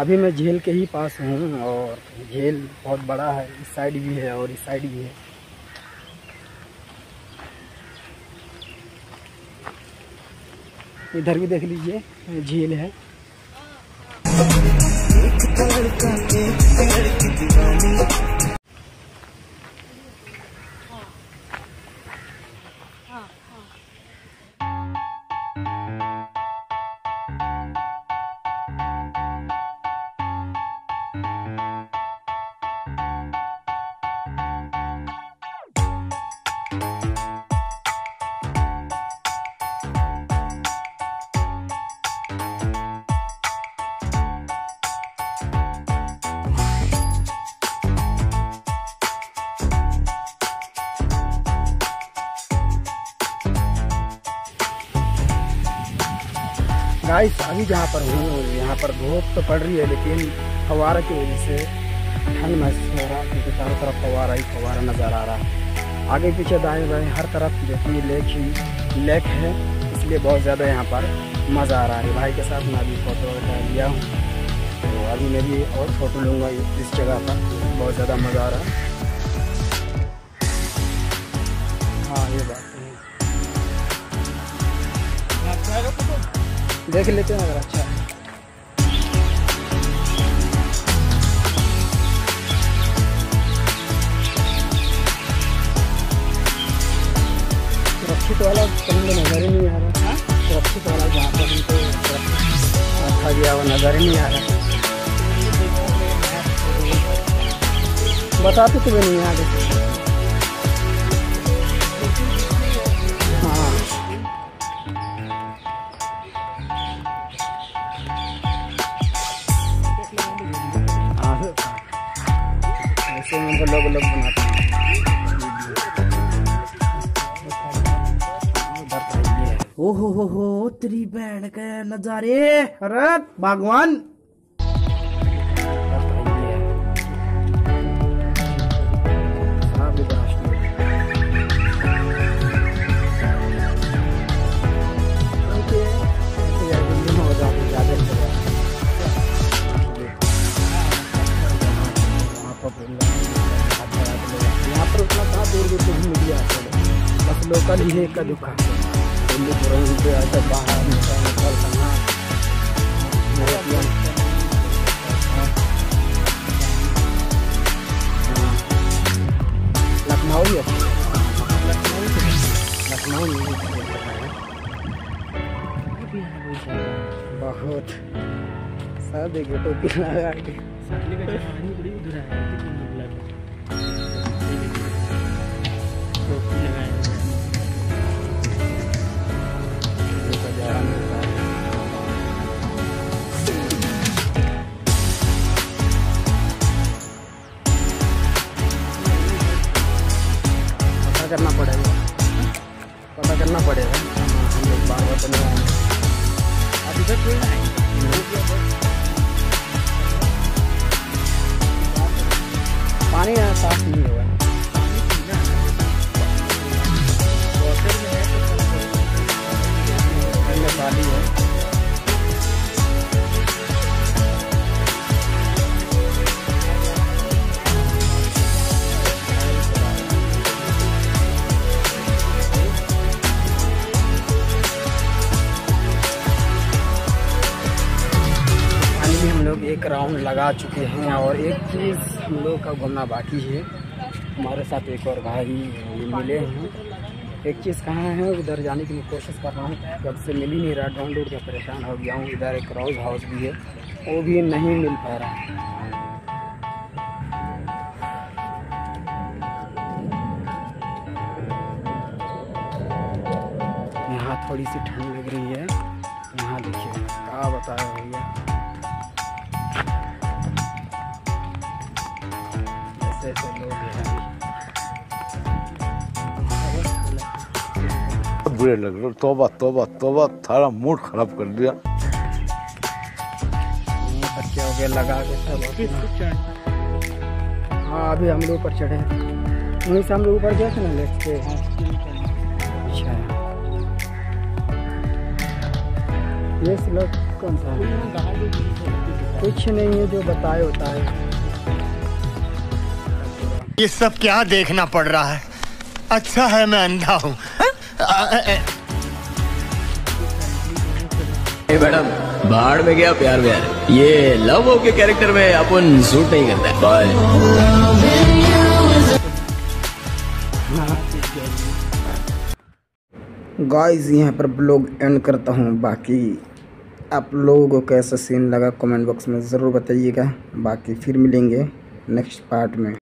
अभी मैं झील के ही पास हूँ और झील बहुत बड़ा है, इस साइड भी है और इस साइड भी है। इधर भी देख लीजिए झील है। गाइस अभी जहाँ पर हूँ यहाँ पर धूप तो पड़ रही है, लेकिन फव्वारा की वजह से ठंड महसूस हो रहा है, क्योंकि चारों तरफ फव्वारा ही फव्वारा नज़र आ रहा है। आगे पीछे दाएं बाएं हर तरफ देखिए लेक है, इसलिए बहुत ज़्यादा यहाँ पर मज़ा आ रहा है। भाई के साथ मैं अभी फ़ोटो लिया हूँ, तो अभी मैं भी और फ़ोटो लूँगा इस जगह पर। बहुत ज़्यादा मज़ा आ रहा है। हाँ ये बात है, देख लेते हैं अगर अच्छा है। सुरक्षित वाला कहीं नजर ही नहीं आ रहा। सुरक्षित वाला जहाँ पर हमको रखा गया वो नजर ही नहीं आ रहा। बताते तो नहीं आगे। ऐसे में लोग बनाते हैं। हो तेरी बहन के नजारे, अरे भगवान। यहाँ पर उतना कहाँ दूर दूर से मीडिया बस लोकल ही का दुकान दिल्ली पे ऐसा बाहर निकल करना लखनऊ ही लखनऊ बहुत सब देखिए टोपी लगा के करना पड़ेगा, पता करना पड़ेगा। हम लोग बार बार बने अभी तक कोई पानी साफ नहीं हुआ है। पानी है लोग एक राउंड लगा चुके हैं और एक चीज़ हम लोग का घूमना बाकी है। हमारे साथ एक और भाई मिले हैं। एक चीज़ कहाँ है उधर जाने की मैं कोशिश कर रहा हूँ, जब से मिल ही नहीं रहा। ढूंढ ढूंढ के परेशान हो गया हूँ। इधर एक रोज हाउस भी है, वो भी नहीं मिल पा रहा है। यहाँ थोड़ी सी ठंड लग रही है। यहाँ देखिए क्या बताया भैया, ऐसे लोग हैं। बुरे लग रहे। तौबा तौबा तौबा, थारा मूड खराब कर दिया। बच्चे हो गए लगा के सब। हाँ अभी हम लोग ऊपर चढ़े, वहीं से हम लोग ऊपर गए थे ना लेट के। अच्छा ये स्लॉट कौन सा है? कुछ नहीं है, जो बताए होता है। ये सब क्या देखना पड़ रहा है? अच्छा है मैं अंधा हूँ। मैडम बाढ़ में गया प्यार व्यार, ये लव हो के कैरेक्टर में अपन सूट नहीं करता। बाय। गाइस यहाँ पर ब्लॉग एंड करता हूँ। बाकी आप लोगों को कैसा सीन लगा कमेंट बॉक्स में ज़रूर बताइएगा। बाकी फिर मिलेंगे नेक्स्ट पार्ट में।